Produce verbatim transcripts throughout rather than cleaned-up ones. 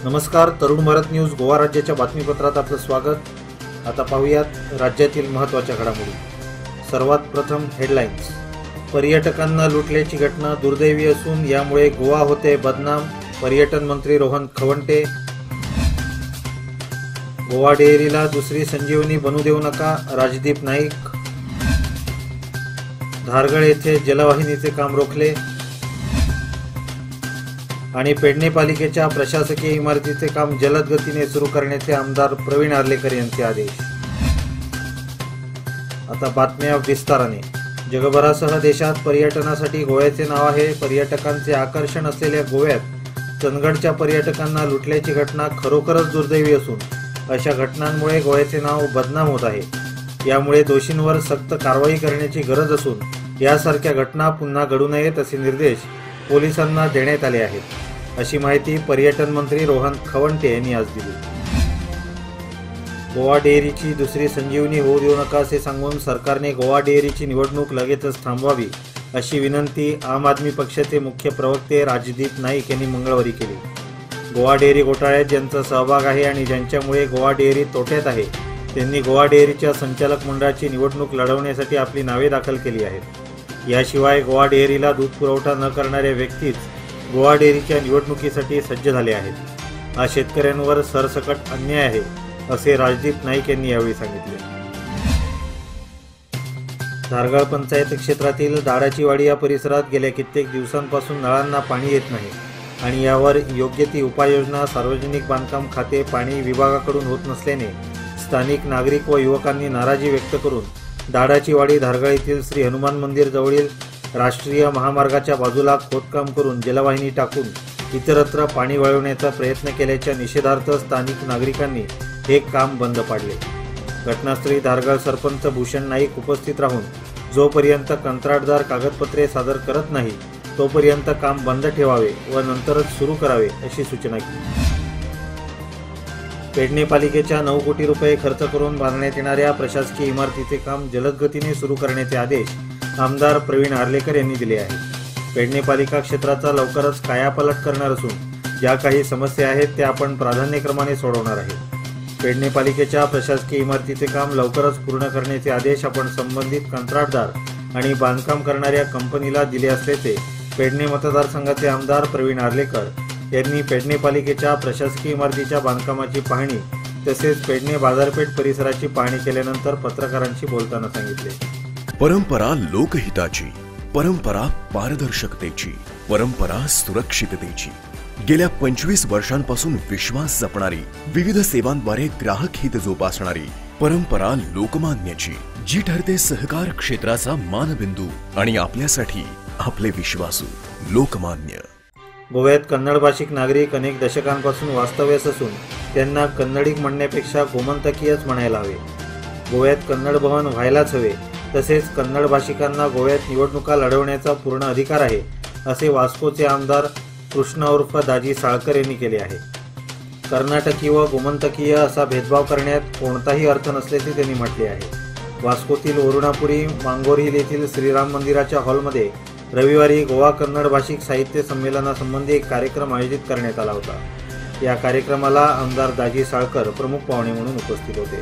नमस्कार, तरुण भारत न्यूज गोवा राज्याच्या बातमीपत्रात आपलं स्वागत। आता पाहूयात राज्यातील महत्त्वाच्या घडामोडी। सर्वात प्रथम हेडलाईन्स। पर्यटकांना लुटल्याची घटना दुर्दैवी असून यामुळे गोवा होते बदनाम, पर्यटन मंत्री रोहन खवंटे। गोवा डेअरीला दुसरी संजीवनी बनू देऊ नका, राजदीप नाईक। धारगळ येथे जलवाहिनीचे काम रोखले आणि पेडणे पालिकेच्या प्रशासकीय इमारतीचे काम जलद गतीने सुरू करण्याचे आमदार प्रवीण आर्लेकर यांचे आदेश। आता बातम्या विस्ताराने। जगभरासह देशात पर्यटनासाठी गोव्याचे नाव आहे। पर्यटकांचे आकर्षण असलेल्या गोव्यात चंदगडच्या पर्यटकांना लुटल्याची घटना खरोखरच दुर्दैवी असून अशा घटनांमुळे गोव्याचे नाव बदनाम होत आहे। यामुळे दोषींवर सक्त कारवाई करण्याची गरज असून यासारख्या घटना पुन्हा घडू नयेत असे निर्देश पोलिसांना देण्यात आले आहेत, अशी माहिती पर्यटन मंत्री रोहन खवंटे यांनी आज दिली। गोवा डेअरीची दुसरी संजीवनी होऊ देऊ नका असे सांगून सरकारने गोवा डेअरीची निवडणूक लगेचच थांबवावी अशी विनंती आम आदमी पक्षाचे मुख्य प्रवक्ते राजदीप नाईक यांनी मंगळवारी केली। गोवा डेअरी घोटाळ्यात ज्यांचा सहभाग आहे आणि ज्यांच्यामुळे गोवा डेअरी तोट्यात आहे त्यांनी गोवा डेअरीच्या संचालक मंडळाची निवडणूक लढवण्यासाठी आपली नावे दाखल केली आहेत। याशिवाय गोवा डेअरीला दूध पुरवठा न करणाऱ्या व्यक्तीच गोवा डेअरीच्या निवडणुकीसाठी सज्ज झाले आहेत। हा शेतकऱ्यांवर सरसकट अन्याय आहे असे राजदीप नाईक यांनी यावेळी सांगितले। धारगळ पंचायत क्षेत्रातील दाडाचीवाडी या परिसरात गेल्या कित्येक दिवसांपासून नळांना पाणी येत नाही आणि यावर योग्य ती उपाययोजना सार्वजनिक बांधकाम खाते पाणी विभागाकडून होत नसल्याने स्थानिक नागरिक व युवकांनी नाराजी व्यक्त करून दाडाचीवाडी धारगळ येथील श्री हनुमान मंदिर जवळील राष्ट्रीय महामार्गाच्या बाजूला खोदकाम करून जलवाहिनी टाकून इतरत्र पाणी वळवण्याचा प्रयत्न केल्याच्या निषेधार्थ स्थानिक नागरिकांनी हे काम बंद पाडले। घटनास्थळी धारगळ सरपंच भूषण नाईक उपस्थित राहून जोपर्यंत कंत्राटदार कागदपत्रे सादर करत नाही तोपर्यंत काम बंद ठेवावे व नंतरच सुरू करावे अशी सूचना केली। पेडणे पालिकेच्या नऊ कोटी रुपये खर्च करून बांधण्यात येणाऱ्या प्रशासकीय इमारतीचे काम जलद गतीने सुरू करण्याचे आदेश आमदार प्रवीण आर्लेकर यांनी दिले आहेत। पेडणे पालिका क्षेत्राचा लवकरच कायापालट करणार असून ज्या काही समस्या आहेत त्या आपण प्राधान्यक्रमाने सोडवणार आहे। पेडणे पालिकेच्या प्रशासकीय इमारतीचे काम लवकरच पूर्ण करण्याचे आदेश आपण संबंधित कंत्राटदार आणि बांधकाम करणाऱ्या कंपनीला दिले असल्याचे पेडणे मतदारसंघाचे आमदार प्रवीण आर्लेकर यांनी पेडणे पालिकेच्या प्रशासकीय इमारतीच्या बांधकामाची पाहणी तसेच पेडणे बाजारपेठ परिसराची पाहणी केल्यानंतर पत्रकारांशी बोलताना सांगितले। परंपरा लोकहिताची, परंपरा पारदर्शकतेची, परंपरा सुरक्षिततेची। गेल्या पंचवीस वर्षांपासून विश्वास जपणारी, विविध सेवांद्वारे ग्राहक हित जोपासणारी परंपरा लोकमान्याची, जी ठरते सहकार क्षेत्राचा मानबिंदू आणि आपल्यासाठी आपले विश्वासू लोकमान्य। गोव्यात कन्नड भाषिक नागरिक अनेक दशकांपासून वास्तव्यास असून त्यांना कन्नडिक म्हणण्यापेक्षा गोमंतकीयच म्हणायला हवे। गोव्यात कन्नड भवन व्हायलाच हवे, तसेच कन्नड भाषिकांना गोव्यात निवडणुका लढवण्याचा पूर्ण अधिकार आहे असे वास्कोचे आमदार कृष्ण उर्फ दाजी साळकर यांनी केले आहे। कर्नाटकी व गोमंतकीय असा भेदभाव करण्यात कोणताही अर्थ नसल्याचे त्यांनी म्हटले आहे। वास्कोतील वरुणापुरी मांगोर हिल येथील श्रीराम मंदिराच्या हॉलमध्ये रविवारी गोवा कन्नड भाषिक साहित्य संमेलनासंबंधी एक कार्यक्रम आयोजित करण्यात आला होता। या कार्यक्रमाला आमदार दाजी साळकर प्रमुख पाहुणे म्हणून उपस्थित होते।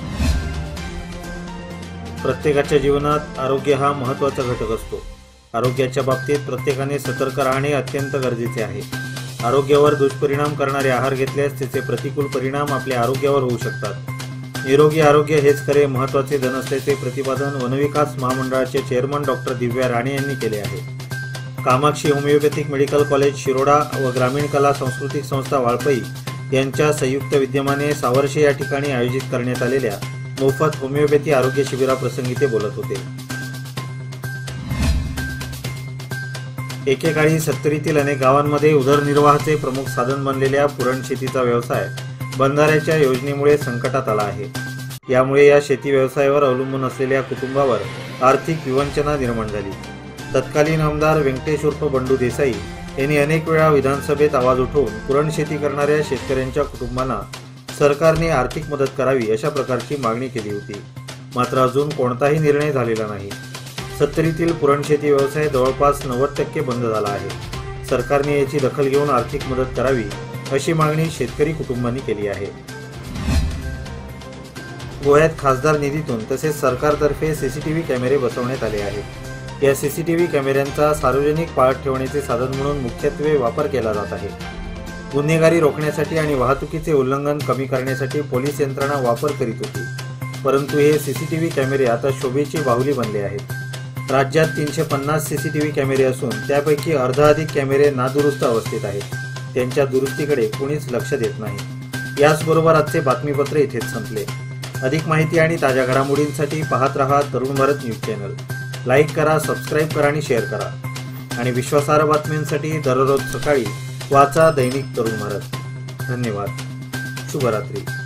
प्रत्येकाच्या जीवनात आरोग्य हा महत्त्वाचा घटक असतो। आरोग्याच्या बाबतीत प्रत्येकाने सतर्क राहणे अत्यंत गरजेचे आहे। आरोग्यावर दुष्परिणाम करणारे आहार घेतल्यास त्याचे प्रतिकूल परिणाम आपल्या आरोग्यावर होऊ शकतात। निरोगी आरोग्य हेच खरे महत्त्वाचे धन असल्याचे प्रतिपादन वनविकास महामंडळाचे चेअरमन डॉक्टर दिव्या राणे यांनी केले आहे। Kamakshi homeopathic medical college Shiroda व ग्रामीण कला सांस्कृतिक संस्था वाळपई यांच्या संयुक्त विद्यमाने सावर्शे या ठिकाणी आयोजित करण्यात आलेल्या मोफत होमिओपॅथी आरोग्य शिबिराप्रसंगी ते बोलत होते। एकेकाळी सत्तरीतील अनेक गावांमध्ये उदरनिर्वाहाचे प्रमुख साधन बनलेल्या पुरण शेतीचा व्यवसाय बंधाऱ्याच्या योजनेमुळे संकटात आला आहे। यामुळे या शेती व्यवसायावर अवलंबून असलेल्या कुटुंबावर आर्थिक विवंचना निर्माण झाली। तत्कालीन आमदार व्यंकटेश उर्फ बंडू देसाई यांनी अनेक वेळा विधानसभेत आवाज उठवून पुरण शेती करणाऱ्या शेतकऱ्यांच्या कुटुंबांना सरकारने आर्थिक मदत करावी अशा प्रकारची मागणी केली होती, मात्र अजून कोणताही निर्णय झालेला नाही। सत्तरीतील पुरण शेती व्यवसाय जवळपास नव्वद टक्के बंद झाला आहे। सरकारने याची दखल घेऊन आर्थिक मदत करावी अशी मागणी शेतकरी कुटुंबांनी केली आहे। गोव्यात खासदार निधीतून तसेच सरकारतर्फे सीसीटीव्ही कॅमेरे बसवण्यात आले आहेत। या सीसीटीव्ही कॅमेऱ्यांचा सार्वजनिक पाळत ठेवण्याचे साधन म्हणून मुख्यत्वे वापर केला जात आहे। गुन्हेगारी रोखण्यासाठी आणि वाहतुकीचे उल्लंघन कमी करण्यासाठी पोलीस यंत्रणा वापर करीत होती, परंतु हे सीसीटीव्ही कॅमेरे आता शोभेची बाहुली बनले आहेत। राज्यात तीनशे पन्नास सीसीटीव्ही कॅमेरे असून त्यापैकी अर्धाधिक कॅमेरे नादुरुस्त अवस्थेत आहेत। त्यांच्या दुरुस्तीकडे कोणीच लक्ष देत नाही। याचबरोबर आजचे बातमीपत्र इथेच संपले। अधिक माहिती आणि ताज्या घडामोडींसाठी पाहत रहा Tarun Bharat news channel. Like करा, सबस्क्राईब करा आणि शेअर करा। आणि विश्वासार्ह बातम्यांसाठी दररोज सकाळी वाचा दैनिक तरुण भारत। धन्यवाद। शुभरात्री।